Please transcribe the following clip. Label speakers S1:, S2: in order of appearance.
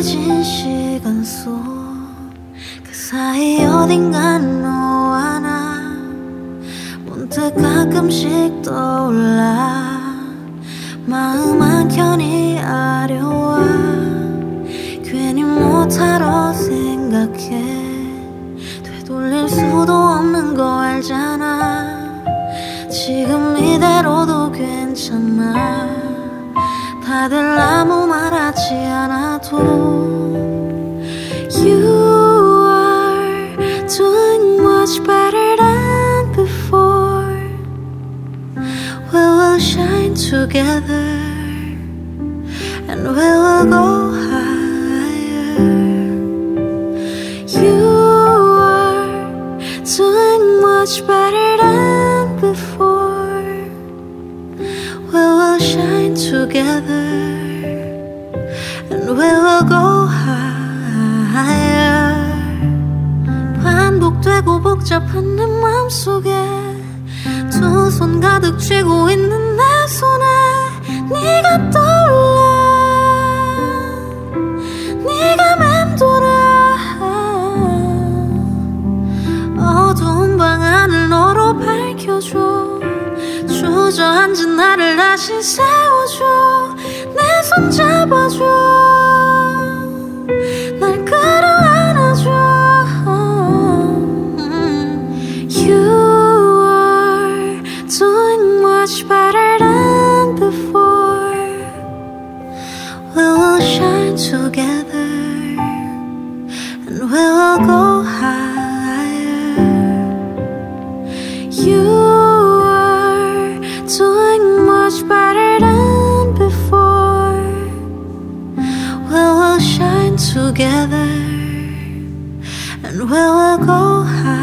S1: 흐릿해진 시간 속 그 사이 어딘간 너와 나 문득 가끔씩 떠올라 마음 한켠이 아려와 괜히 못하러 생각해 되돌릴 수도 없는 거 알잖아 지금 이대로도 괜찮아 다들 아무 말 하지 않아도 You are doing much better than before We will shine together And we will go higher You are doing much better than before We will shine together And we will go higher 반복되고 복잡한 내 맘속에 두 손 가득 쥐고 있는 내 손에 네가 떠올라 네가 맴돌아 어두운 방 안을 너로 밝혀줘 주저앉은 나를 다시 세워줘 내 손 잡아줘 날 끌어안아줘 You are doing much better than before We will shine together And we will go higher You are doing much better than before We will shine together And we will go higher